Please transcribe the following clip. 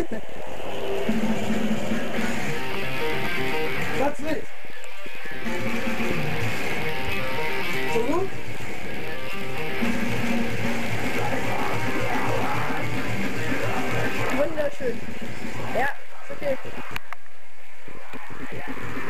Platz mit. So gut? Wunderschön. Ja, ist okay.